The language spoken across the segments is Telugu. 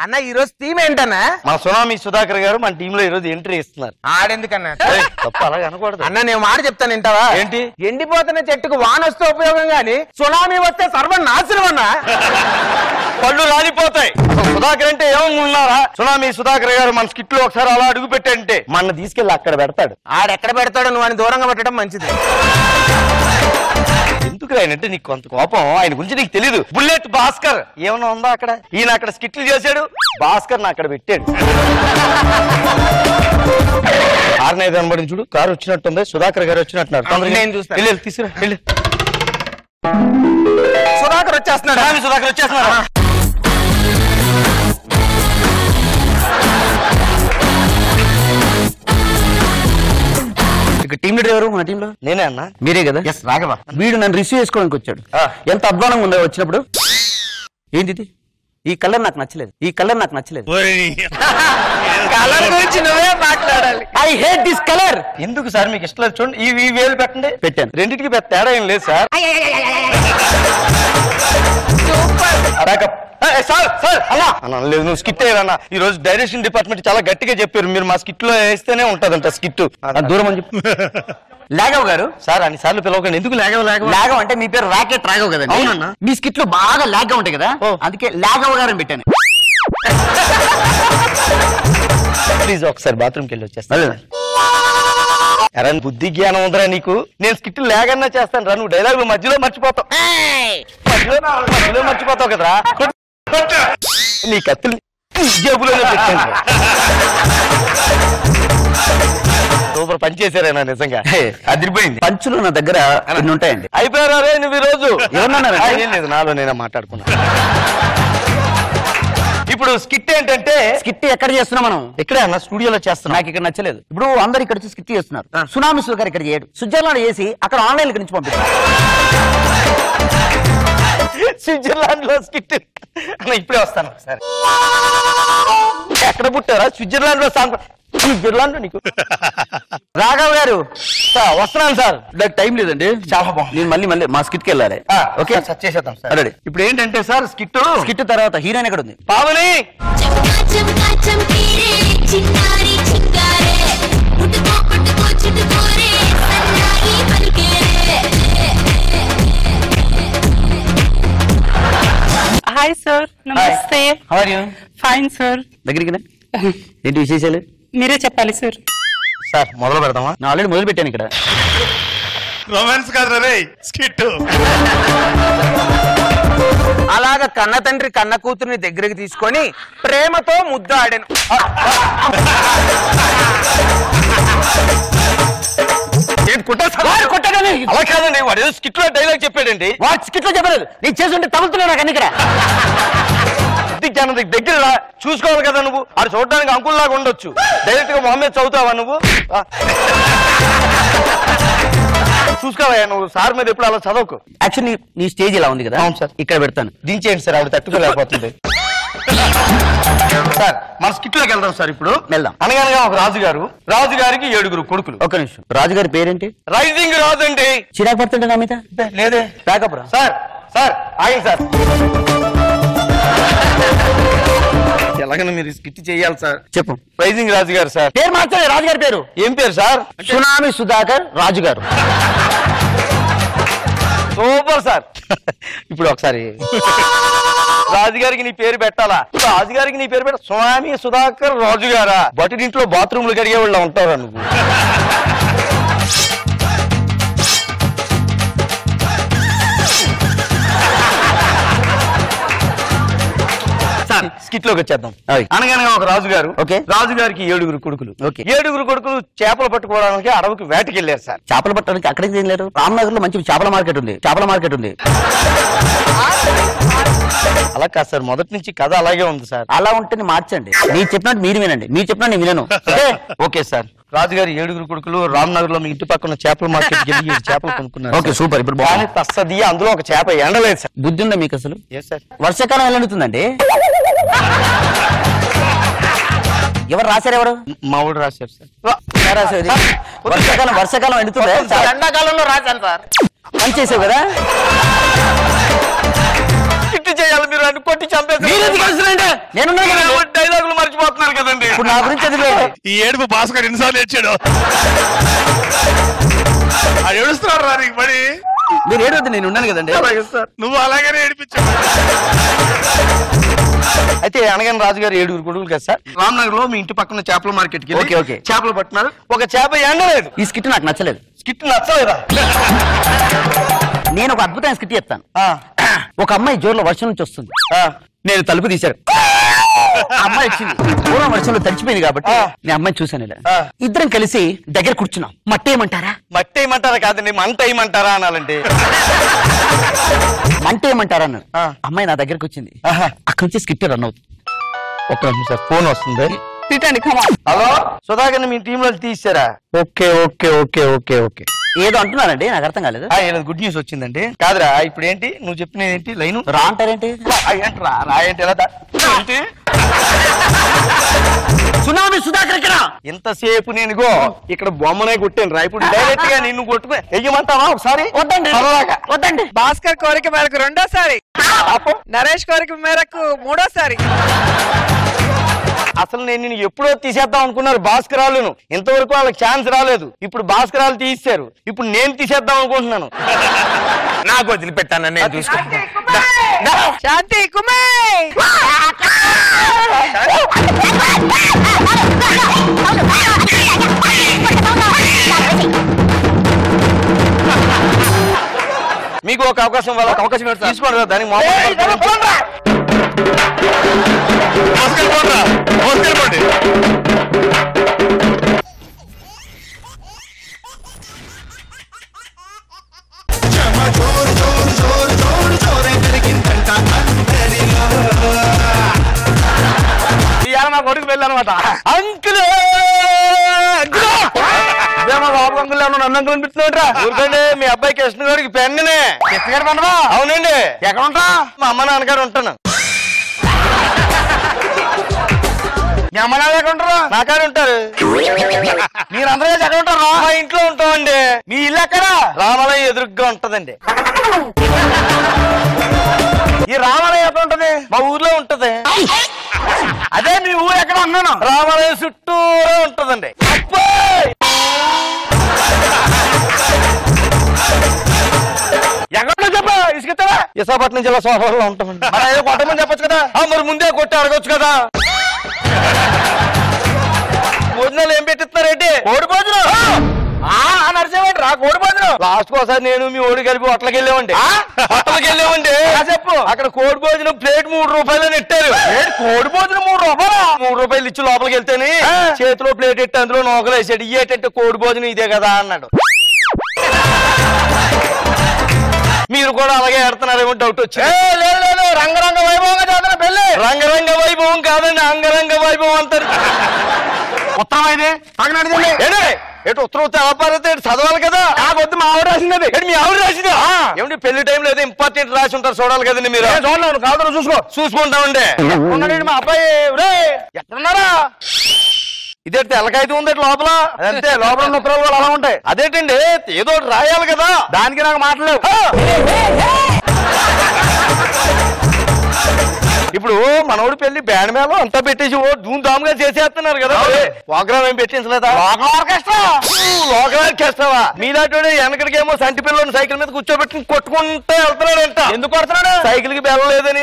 అన్న ఈ రోజు థీమ్ ఏంటన్నా? మా సునామీ సుధాకర్ గారు మన టీమ్ లో ఈ రోజు ఎంట్రీ ఇస్తున్నారు. ఆడెందుకన్నా? తప్ప అలాగే అనకూడదు అన్న. నేను మాట చెప్తాను వింటావా? ఏంటి? ఎండిపోతున్న చెట్టుకు వాన వస్తే ఉపయోగం గాని సునామీ వస్తే సర్వనాశనం అన్నా. పళ్ళు రాలిపోతాయి. సుధాకర్ అంటే ఏమన్నారా? సునామీ సుధాకర్ గారు మన స్కిట్ లో ఒకసారి అలా అడుగు పెట్టంటే మన తీసుకెళ్ళి అక్కడ పెడతాడు. ఆడెక్కడ పెడతాడో నువ్వు అని దూరంగా పెట్టడం మంచిది. ఎందుకు ఆయనంటే నీకు కొంత కోపం. ఆయన గురించి నీకు తెలీదు. బుల్లెట్ భాస్కర్ ఏమన్నా ఉందా అక్కడ? ఈయన అక్కడ స్కిట్లు చేశాడు, భాస్కర్ నా అక్కడ పెట్టాడు. ఆరునైదు కనబడింది చూడు, కారు వచ్చినట్టుంది. సుధాకర్ గారు వచ్చినట్టున్నారు. నేను చూస్తాను. తీసుకురా వెళ్ళి. సుధాకర్ వచ్చేస్తున్నాడు. సుధాకర్ వచ్చేస్తున్నాడు. టీమ్ లీడర్ ఎవరు మన టీంలో? నేనే అన్నా. మీరే కదా? ఎస్ రాఘవ. వీడు నన్ను రిసీవ్ చేసుకోవడానికి వచ్చాడు. ఎంత అధ్వానంగా ఉందో వచ్చినప్పుడు. ఏంటి ఈ కలర్ నాకు నచ్చలేదు, ఈ కలర్ నాకు నచ్చలేదు. కలర్ గురించి నువ్వే మాట్లాడాలి. I hate this colour. ఎందుకు సార్ మీకు ఇష్టం లేదు? చూడండి ఈ వేలు పెట్టండి. పెట్టాను. రెండింటికి పెద్ద తేడా ఏం లేదు సార్. లేదు నువ్వు స్కిట్ అయ్యారన్నా. ఈ రోజు డైరెక్షన్ డిపార్ట్మెంట్ చాలా గట్టిగా చెప్పారు, మీరు మా స్కిట్ లో వేస్తేనే ఉంటదంట స్కిట్. దూరం అని చెప్పు. లాఘవ్ గారు సార్ అన్ని సార్లు పిలవకండి. ఎందుకు లాఘవ్ అంటే మీ పేరు రాకెట్ రాఘవ్ కదండి? అవునన్నా. మీ స్కిట్ లో బాగా లాగ్ గా ఉంటాయి కదా, అందుకే లాఘవ్ గారు అని పెట్టాను. ప్లీజ్ ఒకసారి బాత్రూమ్కి వెళ్ళి వచ్చేస్తాను. ఎరా బుద్ధి జ్ఞానం ఉందరా నీకు? నేను స్కిట్ లేగన్నా చేస్తాను రా, నువ్వు డైలాగ్ మధ్యలో మర్చిపోతావు. మధ్యలో మర్చిపోతావు కదరా. నీ కత్తులు జేబులోనే పెట్టాను. సూపర్ పని చేశారేనా? నిజంగా అదిరిపోయింది. పంచులు నా దగ్గర అన్ని ఉంటాయండి. అయిపోయారా రే నువ్వు ఈ రోజు? ఏమన్నా లేదు, నాలో నేనే మాట్లాడుకున్నా. ఇప్పుడు స్కిట్ ఏంటంటే, స్కిట్ ఎక్కడ చేస్తున్నాం మనం? ఇక్కడే అన్న స్టూడియోలో చేస్తున్నాం. నాకు ఇక్కడ నచ్చలేదు. ఇప్పుడు అందరు ఇక్కడ వచ్చి స్కిట్ చేస్తున్నారు. సునామీ సుధాకర్ ఇక్కడ చేయడు, స్విట్జర్లాండ్ చేసి అక్కడ ఆన్లైన్ నుంచి పంపిస్తారు. స్విట్జర్లాండ్ లో స్కిట్ ఇప్పుడే వస్తాను. సరే ఎక్కడ పుట్టారా? స్విట్జర్లాండ్ లో సాంగ్. స్విట్జర్లాండ్ లో నీకు రాఘవ్ గారు వస్తున్నాను సార్. నాకు టైం లేదండి. చాలా బాగుంది. నేను మళ్ళీ మా స్కిట్ కి వెళ్ళాలి. ఓకే సార్ చేసేద్దాం సార్. రెడీ. ఇప్పుడు ఏంటంటే సార్ స్కిట్ తర్వాత హీరోయిన్ ఎక్కడ ఉంది? పావని. హాయ్ సార్, నమస్తే. How are you? Fine sir. దగ్గరికి ఏంటి విశేషాలు? మీరే చెప్పాలి సార్. సార్ మొదలు పెడదామా? నేను ఆల్రెడీ మొదలు పెట్టాను ఇక్కడ. రొమాన్స్ కాదు రే స్కిట్. అలాగ కన్న తండ్రి కన్న కూతుర్ని దగ్గరికి తీసుకొని ప్రేమతో ముద్దు ఆడాను. అలా కాదండి, వాడు ఏదో స్కిట్ లో డైలాగ్ చెప్పాడండి. వాడు స్కిట్ లో చెప్పలేదు, నీకు చేస్తుంటే తగులుతున్నావు నాకు అన్ని ఇక్కడ. దగ్గర చూసుకోవాలి కదా నువ్వు. అది చూడడానికి అంకుల్ లాగా ఉండొచ్చు, డైరెక్ట్ గా మొహమ్మద్ చదువుతావా నువ్వు? చూసుకోవా నువ్వు? సార్ మీద ఎప్పుడు అలా చదవకు. యాక్చువల్లీ నీ స్టేజ్ ఇలా ఉంది కదా. అవును సార్. ఇక్కడ పెడతాను. దించేయండి సార్, ఆవిడ తట్టుకోలేకపోతుంది. సార్ మన స్కిట్ లోకి వెళ్దాం సార్. ఇప్పుడు వెళ్దాం. అనగనగా ఒక రాజుగారికి 7 కొడుకులు. ఒక నిమిషం, రాజుగారి పేరేంటి? రైజింగ్ రాజు అండి. చిరాకు పడుతుంటే నా మీద? లేదే. రాకపురా. సార్ ఆగండి సార్. ఎలాగైనా మీరు స్కిట్ చేయాలి సార్. చెప్పు. రైజింగ్ రాజు గారు సార్. పేరు మార్చాలి. రాజుగారి పేరు ఏం పేరు సార్? సునామీ సుధాకర్ రాజుగారు. Super sir. ఇప్పుడు ఒకసారి రాజుగారికి నీ పేరు పెట్టాలా? రాజుగారికి నీ పేరు పెట్ట. సునామీ సుధాకర్ రాజుగారా? బట్టి ఇంట్లో బాత్రూమ్లు కడిగే వాళ్ళు ఉంటారా నువ్వు? స్కిట్ లోకి వచ్చేద్దాం. అనగనగా ఒక రాజుగారు. రాజుగారికి 7 కొడుకులు. 7 కొడుకులు చేపలు పట్టుకోవడానికి అడవికి వేటకి వెళ్ళారు సార్. చేపలు పట్టడానికి అక్కడికి వెళ్ళారు. రామ్నగర్ లో మంచి చేపల మార్కెట్ ఉంది. అలా కాదు సార్, మొదటి నుంచి కథ అలాగే ఉంది సార్. అలా ఉంటే మార్చండి. మీరు చెప్పినట్టు మీరు వినండి, మీరు చెప్పినట్టు నేను వినను. Okay sir. రాజుగారి 7 కొడుకులు రామ్నగర్ లో మీ ఇంటి పక్కన చేపల మార్కెట్ వెళ్ళి చేపలు కొనుక్కున్నారు. Okay super. ఇప్పుడు తస్తది అందులో ఒక చేప ఎండలేదు సార్. బుద్ధి ఉందా మీకు అసలు? సార్ వర్షాకాలం వెళ్ళడుతుందండి. ఎవరు రాశారు? ఎవరు? మా ఊడు రాశారు సార్. రాసేది వర్షాకాలం ఎండుతుందా? ఎండాకాలంలో రాశాను సార్. పని చేసావు కదా. చేయాలి మీరు అన్ని కొట్టి చంపేసి నేను డైలాగులు మర్చిపోతున్నారు కదండి. ఇప్పుడు నా గురించి అది లేదు. ఈ ఏడుపు భాస్కర్ ఎన్నిసార్లు ఏడ్చాడు. అది ఏడుస్తున్నాడు రా నీకు మరి. మీరు ఏడవద్దు, నేను ఉన్నాను కదండి. నువ్వు అలాగనే ఏడిపించావు. అయితే అనగానే రాజుగారు 7 కొడుకులు కదా సార్. రామ్నగర్ లో మీ ఇంటి పక్కన చేపల మార్కెట్ కి ఓకే. చేపలు పట్టినారు. ఒక చేప ఎండలేదు. ఈ స్కిట్ నాకు నచ్చలేదు. స్కిట్ నచ్చలేదా? నేను ఒక అద్భుతమైన స్కిట్ చెప్తాను. ఒక అమ్మాయి జోరులో వర్షం నుంచి వస్తుంది. నేను తలుపు తీశాను. అమ్మాయి వచ్చింది. పూర్వం వర్షంలో తడిచిపోయింది కాబట్టి నేను అమ్మాయిని చూశాను. ఇలా ఇద్దరం కలిసి దగ్గర కూర్చున్నాం. మట్టి ఏమంటారా? మట్టి ఏమంటారా కాదండి, మంట ఏమంటారా అనాలంటే. మంట ఏమంటారా అన్నాడు. అమ్మాయి నా దగ్గరకు వచ్చింది. అక్కడి నుంచి స్కిట్ రన్ అవుతుంది. ఒక్క నిమిషం సార్, ఫోన్ వస్తుంది. తిట్టండి కమా. హలో, సుధాకర్ మీ టీమ్ లో తీసారా? Okay okay okay okay okay. ఏదో అంటున్నారండి, నాకు అర్థం కాలేదు. గుడ్ న్యూస్ వచ్చిందండి. కాదురా, ఇప్పుడు ఏంటి నువ్వు చెప్పిన ఏంటి లైన్? రా అంటారేంటి? రాయంటి ఎలా ఏంటి? సునామీ సుధాకర్ ఇక్కడ. ఎంతసేపు నేను ఇక్కడ బొమ్మనే కొట్టాను రా. ఇప్పుడు డైరెక్ట్ గా నిన్ను కొట్టుకో వెయ్యమంటావా ఒకసారి? వద్దండి వద్దండి. భాస్కర్ కోరిక మేరకు 2వ సారి, నరేష్ కోరిక మేరకు 3వ సారి. అసలు నేను నిన్ను ఎప్పుడో తీసేద్దాం అనుకున్నారు భాస్కరాలను. ఇంతవరకు వాళ్ళకి ఛాన్స్ రాలేదు. ఇప్పుడు భాస్కరాలు తీసేశారు. ఇప్పుడు నేను తీసేద్దాం అనుకుంటున్నాను. నాకు వదిలిపెట్టాను, నేను చూసుకుంటా. శాంతి కుమార్. మీకు ఒక అవకాశం, వాళ్ళకి అవకాశం తీసుకోండి. దానికి మా కొడుకు వెళ్ళనమాట. అంకుల్ బాబు అంకుల్ నన్ను అంకుల్ అనిపిస్తున్నాడు. ఊరుకండి, మీ అబ్బాయి కృష్ణ గారికి పెన్నునే. కృష్ణ గారు పండుగ? అవునండి. ఎక్కడ ఉంటా? మా అమ్మ నాన్నగారు ఉంటాను. మీ అమ్మ నాన్న ఎక్కడ ఉంటారు? నాకారు ఉంటారు. మీరందరూ ఎక్కడ ఉంటారు? మా ఇంట్లో ఉంటామండి. మీ ఇల్లు ఎక్కడ? రామాలయం ఎదురుగ్గా ఉంటదండి. ఈ రామాలయం ఎక్కడ ఉంటది? మా ఊర్లో ఉంటది. అదే మీ ఊరు ఎక్కడ ఉన్నాను? రామాలయం చుట్టూరే ఉంటదండి. ఎక్కడ చెప్పా ఇసుకెత్తావా? విశాఖపట్నం జిల్లా సోహర్లో ఉంటామండి. మరి ఏదో కొట్టమని చెప్పొచ్చు కదా. మరి ముందే కొట్టి అడగొచ్చు కదా. భోజనాలు ఏం పెట్టిస్తున్నారేంటి? కోడి భోజనం నడిచేవాడి రా. కోడి భోజనం లాస్ట్ ఒకసారి నేను మీ ఓడి కలిపి హోటల్కి వెళ్ళామండి. హోటల్కి వెళ్ళామండి. చెప్పు. అక్కడ కోడి భోజనం ప్లేట్ 3 రూపాయలు నెట్టారు. కోడి భోజనం 3 రూపాయలు? 3 రూపాయలు ఇచ్చి లోపలికి వెళ్తేనే చేతిలో ప్లేట్ ఎట్టి అందులో నోకలు వేసాడు. ఇయ్యేటంటే కోడి భోజనం ఇదే కదా అన్నాడు. మీరు కూడా అలాగే ఆడుతున్నారేమో డౌట్ వచ్చింది. లేదు, రంగరంగ వైభవంగా చదువుతున్న పెళ్ళి. రంగరంగ వైభవం కాదండి, అంగరంగ వైభవం అంటారు. ఉత్తరం అయితే ఎటు ఉత్తరం తెలపారైతే చదవాలి కదా. వద్దు, మా ఆవిడ రాసింది. మీ ఆవిడ రాసిందా? ఏమిటి పెళ్లి టైంలో ఏదో ఇంపార్టెంట్ రాసి ఉంటారు, చూడాలి కదండి మీరు. చూడలేదు కాదు, చూసుకుంటామండి. మా అబ్బాయి ఎక్కడున్నారా? ఇదే తెల్లకైతే ఉంది లోపల. అదంతే, లోపల ఉన్న ఉత్తరాలు కూడా అలా ఉంటాయి. అదేంటండి, ఏదో రాయాలి కదా. దానికి నాకు మాటలేవు. ఇప్పుడు మనోడు పెళ్లి బ్యాండ్ మేళం అంతా పెట్టేసి ధూమ్ ధామ్ గా చేసేస్తున్నారు కదా. ప్రోగ్రామ్ ఏం పెట్టించలేదా? లోకల్ ఆర్కెస్ట్రావా? మీలాంటి వెనకడికేమో సంటి పిల్లలు సైకిల్ మీద కూర్చోబెట్టి కొట్టుకుంటూ వెళ్తున్నాడంట. ఎందుకు కొడుతున్నాడు? సైకిల్ కి బెల్లం లేదని.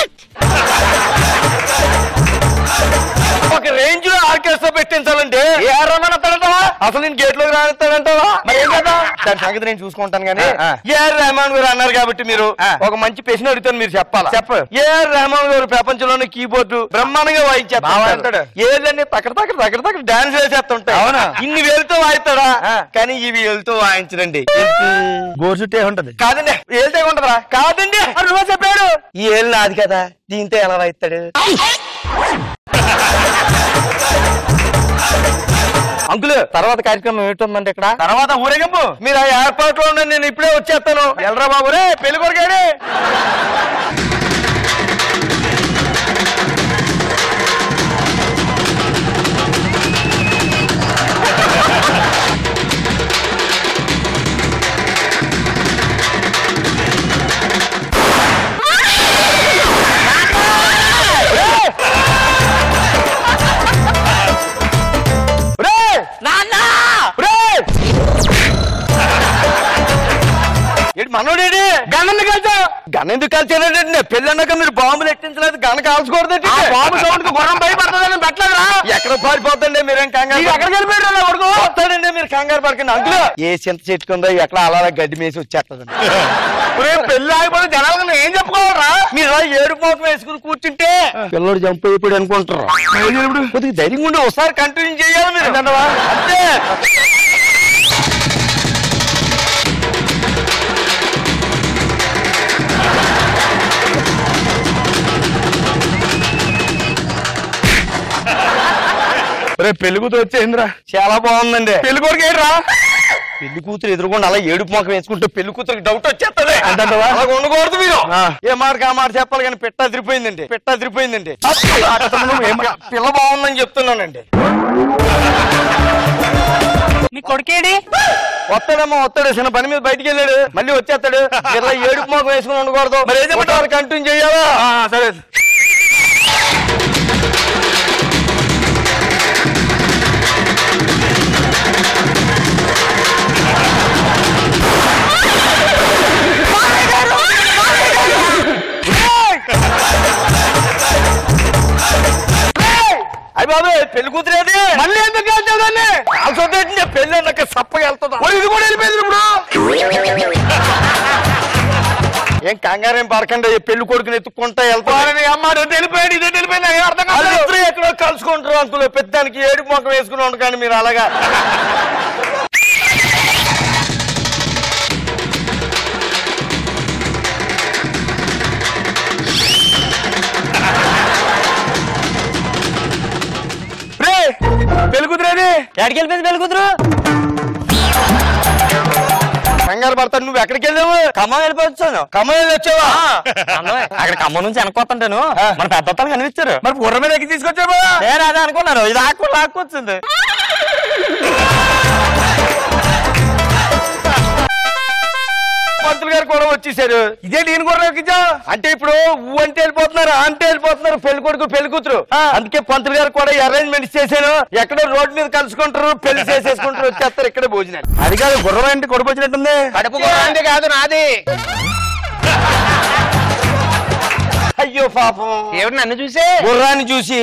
ఒక రేంజ్ లో ఆర్కెస్ట్రా పెట్టించాలంటే ఏ రమ్మని వస్తాడంటావా? అసలు నేను గేట్ లోకి రానిస్తాడంటావా? మరి ఏం కదా, దాని సంగతి నేను చూసుకుంటాను. కానీ ఏఆర్ రెహమాన్ గారు అన్నారు కాబట్టి మీరు ఒక మంచి ప్రశ్న అడుగుతాను, మీరు చెప్పాలా? ఏఆర్ రెహమాన్ గారు ప్రపంచంలోని కీబోర్డు బ్రహ్మాండంగా వాయించేస్తాడు. ఏళ్ళని తక్కడ తక్కడ తక్కడ తక్కడ డాన్స్ వేసేస్తుంటాయి. అవునా? ఇన్ని వేలుతో వాయిస్తాడా? కానీ ఈ వేలుతో వాయించడండి. గోరు చుట్టే ఉంటది కాదండి, ఏళ్ళతో ఉంటదా? కాదండి, నువ్వు చెప్పాడు. ఈ ఏళ్ళు నాది కదా, దీంతో ఎలా వాయిస్తాడు? అంకుల్, తర్వాత కార్యక్రమం ఏంటుందండి ఇక్కడ? తర్వాత ఊరేగింపు. మీరు ఆ ఏర్పాట్లో ఉండండి, నేను ఇప్పుడే వచ్చేస్తాను. ఎల్రా బాబు రే, పెళ్లి కొడుకేడి? మనోడేడి గన్నెందుకు కాల్చావు? గన్నెందుకు కాల్చానంటే పెళ్లి అన్నాక మీరు బాంబులు ఎట్టించలేదు, గన్న కాల్చకూడదు. బాంబు సౌండ్ గుర్రం భయపడుతుందని పెట్టలేదా? ఎక్కడ పారిపోతండి మీరేం కంగారు? ఎక్కడికి వెళ్ళిపోయాడు కొడుకు? వస్తాడండి, మీరు కంగారు పడకండి. అందులో ఏ చింత చెట్టుకుందో ఎక్కడ అలా గడ్డి మేసి వచ్చేస్తుందండి. పెళ్లి ఆగిపోతే జనాలు ఏం చెప్పుకోవాలరా? మీరు ఏడు పోకం వేసుకుని కూర్చుంటే పిల్లడు జంప్ అయిపోయాడు అనుకుంటారు. కొద్దిగా ధైర్యంగా ఉండి ఒకసారి కంటిన్యూ చేయాలి మీరు అంతే. పెళ్లి కూతురు వచ్చేంద్రా చాలా బాగుందండి. పెళ్లి కొడుకు ఏంట్రా? పెళ్లి కూతురు ఎదురుకుండా అలా ఏడుపు మొఖం వేసుకుంటే పెళ్లి కూతురికి డౌట్ వచ్చేస్తుంది. అలా ఉండకూడదు మీరు. ఏ మాట ఆ మాట చెప్పాలి కానీ పిట్ట అదిరిపోయిందండి, పిట్ట అదిరిపోయిందండి. పిల్ల బాగుందని చెప్తున్నానండి. మీ కొడుకేడి? వస్తాడమ్మా వస్తాడు, చిన్న పని మీద బయటికి వెళ్ళాడు, మళ్ళీ వచ్చేస్తాడు. ఇలా ఏడుపు మొఖం వేసుకుని ఉండకూడదు. మరి ఏం చెప్పారు? కంటిన్యూ చెయ్యాలా? సరే. అయ్యి బాబు పెళ్లి కూతురేది మళ్ళీ ఎందుకు వెళ్తాదాన్ని? కాల్చొద్దండి, పెళ్లి అన్నాక సప్పగా వెళ్తుందా? ఇది కూడా వెళ్ళిపోయింది ఇప్పుడు. ఏం కంగారేం పడకండి, పెళ్లి కొడుకుని ఎత్తుకుంటా వెళ్తాను. అమ్మ వెళ్ళిపోయాడు, ఇదే వెళ్ళిపోయింది, అర్థం కాదు. ఎక్కడో కలుసుకుంటారు అంకులు, పెద్దానికి ఏడుపు మొక్క వేసుకుని ఉండకండి మీరు అలాగా. పెళ్లి కూతురేది? ఎక్కడికి వెళ్ళిపోయింది పెళ్లి కూతురు? కంగారు పడతాను. నువ్వు ఎక్కడికి వెళ్ళావు? ఖమ్మం వెళ్ళిపోవచ్చాను. ఖమ్మం వెళ్ళి వచ్చావా? అక్కడ ఖమ్మం నుంచి వెనకొస్తుంటాను, మన పెద్ద కనిపించారు. మరి బుర్ర మీద ఎక్కి తీసుకొచ్చావా? నేను అదే అనుకున్నాను, ఇది లాక్కొచ్చింది. పంతులు గారు కూడా వచ్చేసారు. ఇదే నేను కూడా ఎక్కించా అంటే ఇప్పుడు ఊ అంటే వెళ్ళిపోతున్నారు, అంటే వెళ్ళిపోతున్నారు పెళ్లి కొడుకు పెళ్లి కూతురు. అందుకే పంతులు గారు కూడా అరేంజ్మెంట్స్ చేశాను. ఎక్కడో రోడ్డు మీద కలుసుకుంటారు, పెళ్లి చేసేసుకుంటారు, వచ్చేస్తారు ఇక్కడే భోజనాలు. అది కాదు, గుర్రం ఏంటి కొడుకు వచ్చినట్టుంది? కడుపు గుర్రాంది కాదు నాది. అయ్యో పాపం, ఏమిటి నన్ను చూసే? గుర్రాన్ని చూసి.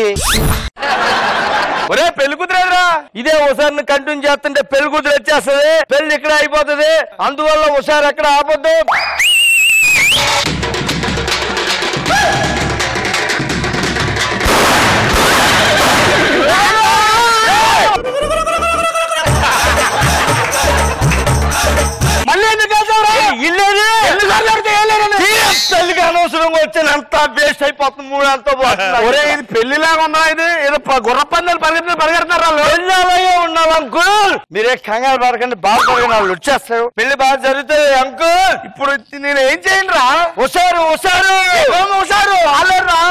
ఒరే పెళ్లి కూతురేదిరా? ఇదే ఒకసారి కంటిన్యూ చేస్తుంటే పెళ్లి కూతురు వచ్చేస్తుంది, పెళ్లి ఇక్కడ అయిపోతుంది. అందువల్ల ఒకసారి ఎక్కడ ఆపొద్దు. మళ్ళీ ఎందుకు వెళ్తావురా? ఇల్లేది తల్లికి అనవసరంగా వచ్చినంత వేస్ట్ అయిపోతుంది. మూడంతా ఒరే ఇది పెళ్లిలాగా ఉందా? ఇది ఏదో గుర్ర పందాలు పరిగెడుతున్నారు వాళ్ళు. పెళ్లి అలాగే ఉండాలి అంకుల్, మీరే కంగారు పడకండి, బాగా పడకండి, వాళ్ళు వచ్చేస్తారు. పెళ్లి బాగా జరుగుతుంది అంకుల్. ఇప్పుడు నేను ఏం చేయను రా? వస్తారు వాళ్ళరా?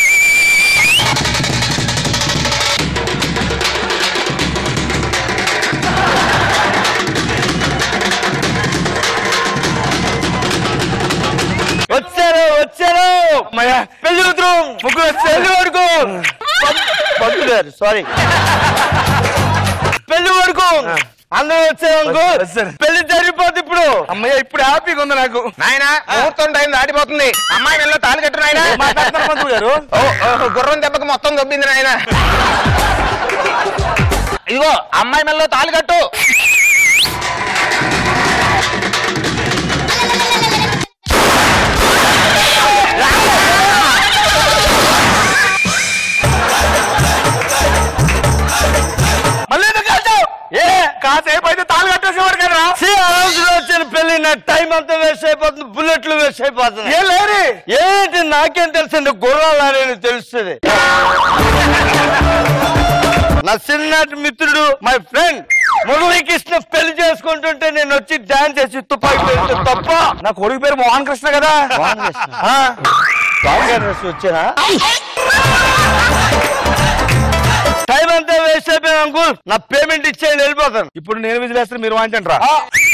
వచ్చారు పెళ్లి కూతురు ముగ్గురు పెళ్లి కొడుకు పంతులు గారు సారీ పెళ్లి కొడుకు అందరూ వచ్చారు అంకుల్. పెళ్లి జరిగిపోతుంది ఇప్పుడు. అమ్మయ్య ఇప్పుడు హ్యాపీగా ఉంది నాకు. నాయన ముహూర్తం టైం దాటిపోతుంది. అమ్మాయి నెలలో తాళి కట్టు నాయన. పంతులు గారు గుర్రం దెబ్బకి మొత్తం దొబ్బింది నాయన. ఇదిగో అమ్మాయి మెల్లో తాళి కట్టు. కాసేపు అయితే తాళి కట్టేసేవాడు కదా. వచ్చిన పెళ్లి నా టైం అంతా వేస్ట్ అయిపోతుంది, బుల్లెట్లు వేస్ట్ అయిపోతుంది. ఏం లేని ఏంటి నాకేం తెలుసండి, గుర్రాలని తెలుస్తుంది. నా చిన్నటి మిత్రుడు మై ఫ్రెండ్ మురళీకృష్ణ పెళ్లి చేసుకుంటుంటే నేను వచ్చి డాన్స్ చేసి తుపాకి పెడితే తప్ప. నా కొడుకు పేరు మోహన్ కృష్ణ కదా. వచ్చానా టైం అంతా వేస్ట్ అయిపోయాను అంకుల్. నా పేమెంట్ ఇచ్చేయండి, వెళ్ళిపోతాను. ఇప్పుడు నేను విజిలేస్తే మీరు వాయించండి రా.